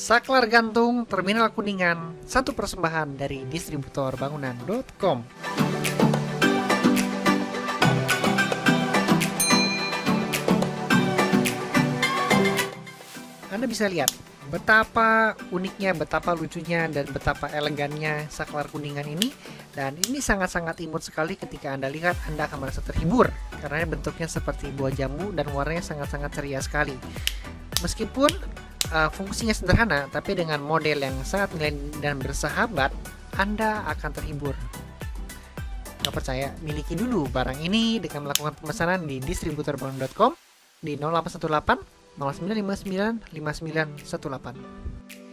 Saklar Gantung Terminal Kuningan, satu persembahan dari Distributor Bangunan.com. Anda bisa lihat betapa uniknya, betapa lucunya, dan betapa elegannya Saklar Kuningan ini. Dan ini sangat-sangat imut sekali ketika Anda lihat, Anda akan merasa terhibur karena bentuknya seperti buah jambu dan warnanya sangat-sangat ceria sekali. Meskipun fungsinya sederhana, tapi dengan model yang sangat nilai dan bersahabat, Anda akan terhibur. Nggak percaya? Miliki dulu barang ini dengan melakukan pemesanan di distributorbangunan.com di 0818 0959 5918.